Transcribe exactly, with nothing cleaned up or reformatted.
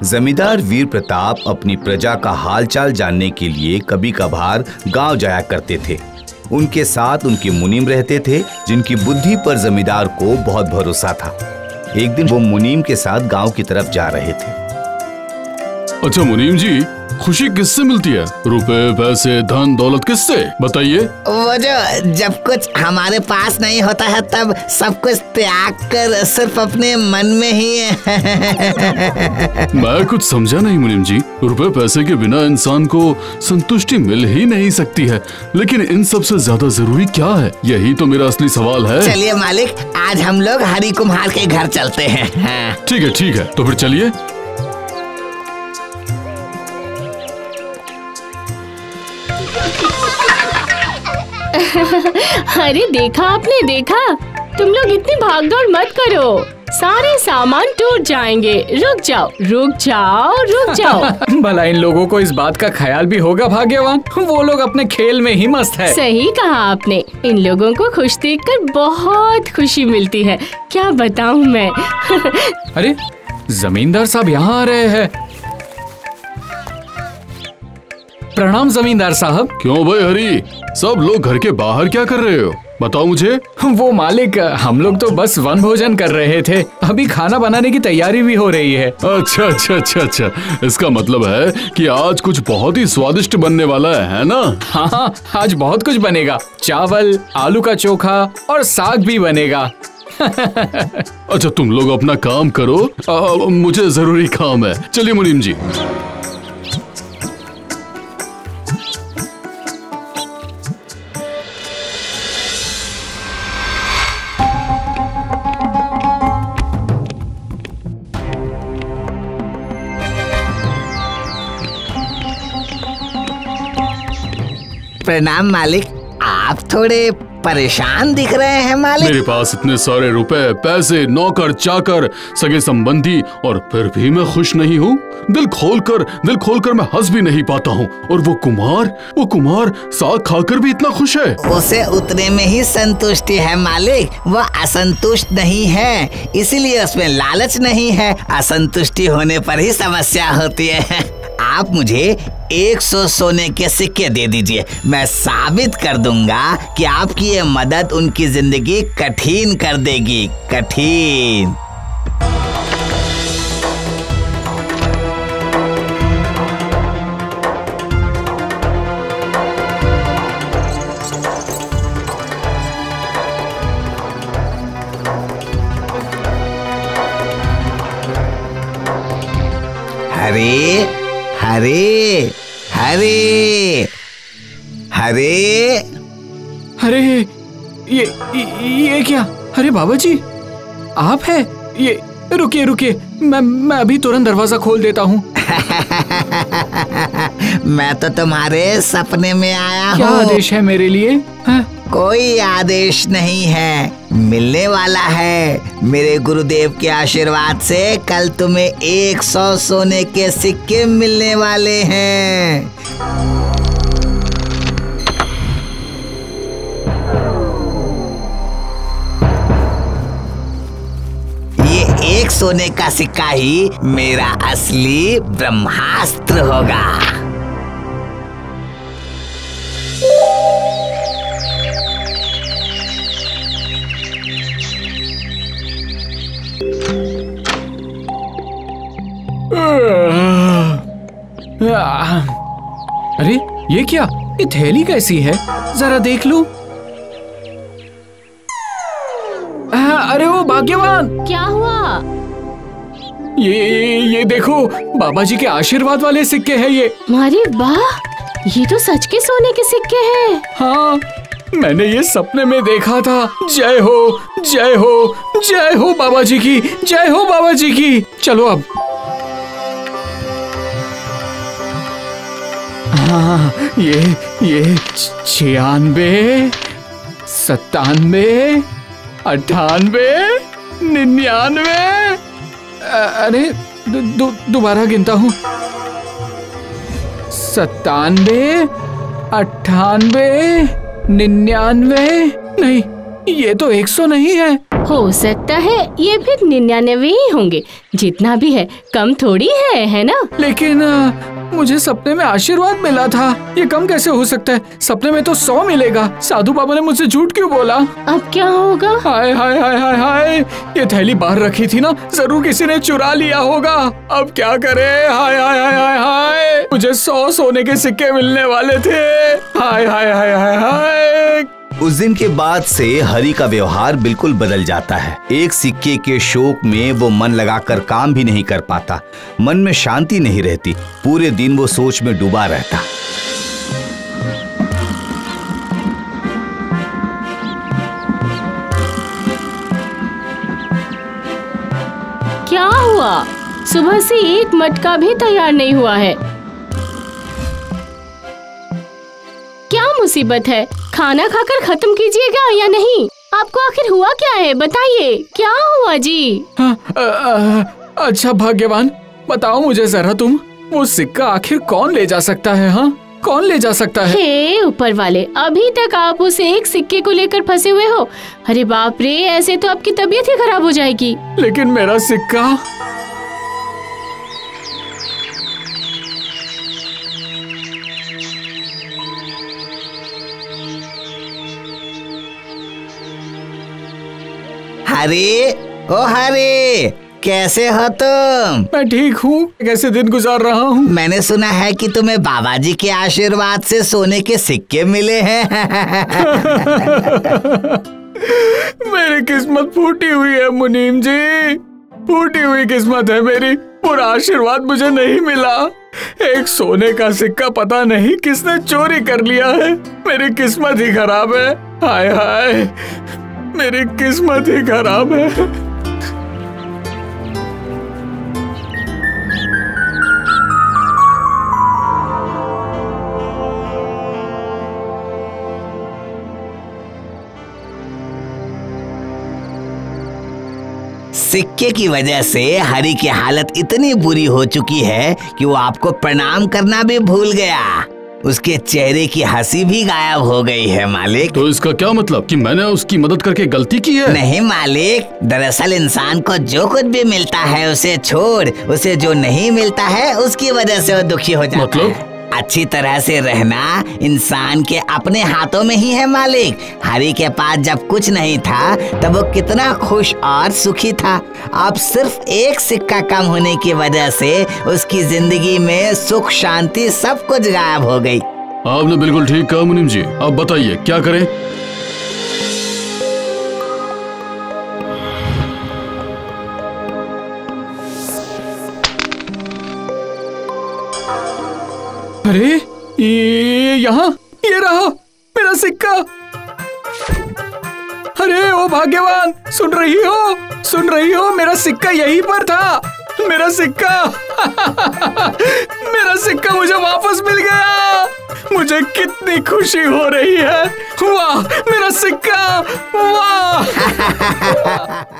जमींदार वीर प्रताप अपनी प्रजा का हालचाल जानने के लिए कभी कभार गांव जाया करते थे। उनके साथ उनके मुनीम रहते थे, जिनकी बुद्धि पर जमींदार को बहुत भरोसा था। एक दिन वो मुनीम के साथ गांव की तरफ जा रहे थे। अच्छा मुनीम जी, खुशी किससे मिलती है? रुपए, पैसे, धन दौलत किससे? बताइए। वो जो जब कुछ हमारे पास नहीं होता है तब सब कुछ त्याग कर सिर्फ अपने मन में ही मैं कुछ समझा नहीं मुनीम जी। रुपए पैसे के बिना इंसान को संतुष्टि मिल ही नहीं सकती है, लेकिन इन सब से ज्यादा जरूरी क्या है, यही तो मेरा असली सवाल है। चलिए मालिक, आज हम लोग हरि कुम्हार के घर चलते हैं। ठीक है ठीक है, तो फिर चलिए। अरे देखा आपने, देखा? तुम लोग इतनी भागदौड़ मत करो, सारे सामान टूट जाएंगे। रुक जाओ रुक जाओ रुक जाओ। भला इन लोगों को इस बात का ख्याल भी होगा भाग्यवान, वो लोग अपने खेल में ही मस्त है। सही कहा आपने, इन लोगों को खुश देखकर बहुत खुशी मिलती है, क्या बताऊं मैं। अरे जमींदार साहब यहाँ आ रहे हैं। प्रणाम जमींदार साहब। क्यों भाई हरी, सब लोग घर के बाहर क्या कर रहे हो? बताओ मुझे। वो मालिक, हम लोग तो बस वन भोजन कर रहे थे, अभी खाना बनाने की तैयारी भी हो रही है। अच्छा अच्छा अच्छा अच्छा, इसका मतलब है कि आज कुछ बहुत ही स्वादिष्ट बनने वाला है, है ना? हाँ हाँ, आज बहुत कुछ बनेगा। चावल, आलू का चोखा और साग भी बनेगा। अच्छा तुम लोग अपना काम करो, आ, मुझे जरूरी काम है। चलिए मुनीम जी। प्रणाम मालिक, आप थोड़े परेशान दिख रहे हैं मालिक। मेरे पास इतने सारे रुपए, पैसे, नौकर चाकर, सगे संबंधी, और फिर भी मैं खुश नहीं हूँ। दिल खोलकर दिल खोलकर मैं हंस भी नहीं पाता हूँ। और वो कुमार वो कुमार साग खाकर भी इतना खुश है। उसे उतने में ही संतुष्टि है मालिक, वो असंतुष्ट नहीं है, इसीलिए उसमें लालच नहीं है। असंतुष्टि होने पर ही समस्या होती है। आप मुझे एक सौ सोने के सिक्के दे दीजिए, मैं साबित कर दूंगा कि आपकी ये मदद उनकी जिंदगी कठिन कर देगी, कठिन। हरे हरे हरे हरे अरे ये ये क्या? अरे बाबा जी आप है? ये रुकिए रुकिए, मैं मैं अभी तुरंत दरवाजा खोल देता हूँ। मैं तो तुम्हारे सपने में आया हूँ। क्या आदेश है मेरे लिए? है? कोई आदेश नहीं है, मिलने वाला है। मेरे गुरुदेव के आशीर्वाद से कल तुम्हें एक सौ सोने के सिक्के मिलने वाले हैं। ये एक सोने का सिक्का ही मेरा असली ब्रह्मास्त्र होगा। अरे ये क्या? ये थैली कैसी है, जरा देख लूं। अरे वो भाग्यवान, क्या हुआ? ये ये देखो, बाबा जी के आशीर्वाद वाले सिक्के हैं ये। अरे वाह, ये तो सच के सोने के सिक्के हैं। हाँ, मैंने ये सपने में देखा था। जय हो जय हो जय हो बाबा जी की, जय हो बाबा जी की। चलो अब। हाँ, ये ये छियानवे, सत्तानवे, अट्ठानवे, निन्यानवे। अरे दोबारा गिनता हूँ। सत्तानवे, अट्ठानवे, निन्यानवे। नहीं, ये तो एक सौ नहीं है। हो सकता है ये फिर निन्यानवे ही होंगे। जितना भी है कम थोड़ी है, है ना? लेकिन आ, मुझे सपने में आशीर्वाद मिला था, ये कम कैसे हो सकता है? सपने में तो सौ मिलेगा। साधु बाबा ने मुझसे झूठ क्यों बोला? अब क्या होगा? हाय हाय हाय हाय हाय, ये थैली बाहर रखी थी ना, जरूर किसी ने चुरा लिया होगा। अब क्या करे? हाय हाय हाय हाय हाय, मुझे सौ सोने के सिक्के मिलने वाले थे। हाय हाय हाय हाय हाय। उस दिन के बाद से हरि का व्यवहार बिल्कुल बदल जाता है। एक सिक्के के शोक में वो मन लगाकर काम भी नहीं कर पाता, मन में शांति नहीं रहती, पूरे दिन वो सोच में डूबा रहता। क्या हुआ? सुबह से एक मटका भी तैयार नहीं हुआ है। क्या मुसीबत है? खाना खाकर खत्म कीजिएगा या नहीं? आपको आखिर हुआ क्या है, बताइए क्या हुआ जी? हाँ, आ, आ, अच्छा भाग्यवान, बताओ मुझे जरा तुम, वो सिक्का आखिर कौन ले जा सकता है? हाँ, कौन ले जा सकता है? हे ऊपर वाले, अभी तक आप उस एक सिक्के को लेकर फंसे हुए हो। अरे बाप रे, ऐसे तो आपकी तबीयत ही खराब हो जाएगी। लेकिन मेरा सिक्का। हरे, ओ हरे, कैसे हो तुम? मैं ठीक हूँ, कैसे दिन गुजार रहा हूँ? मैंने सुना है कि तुम्हें बाबा जी के आशीर्वाद से सोने के सिक्के मिले हैं। मेरी किस्मत फूटी हुई है मुनीम जी, फूटी हुई किस्मत है मेरी। पूरा आशीर्वाद मुझे नहीं मिला। एक सोने का सिक्का पता नहीं किसने चोरी कर लिया है। मेरी किस्मत ही खराब है। हाय हाय, मेरी किस्मत ही खराब है। सिक्के की वजह से हरि की हालत इतनी बुरी हो चुकी है कि वो आपको प्रणाम करना भी भूल गया। उसके चेहरे की हंसी भी गायब हो गई है मालिक। तो इसका क्या मतलब कि मैंने उसकी मदद करके गलती की है? नहीं मालिक, दरअसल इंसान को जो कुछ भी मिलता है उसे छोड़, उसे जो नहीं मिलता है उसकी वजह से वो दुखी हो जाता मतलब? है। अच्छी तरह से रहना इंसान के अपने हाथों में ही है मालिक। हरि के पास जब कुछ नहीं था तब वो कितना खुश और सुखी था। अब सिर्फ एक सिक्का कम होने की वजह से उसकी जिंदगी में सुख शांति सब कुछ गायब हो गई। आपने बिल्कुल ठीक कहा मुनीम जी। अब बताइए क्या करें? अरे ये यहाँ, ये रहा मेरा सिक्का। अरे ओ भाग्यवान, सुन रही हो, सुन रही हो, मेरा सिक्का यहीं पर था। मेरा सिक्का मेरा सिक्का मुझे वापस मिल गया। मुझे कितनी खुशी हो रही है। वाह, मेरा सिक्का, वाह।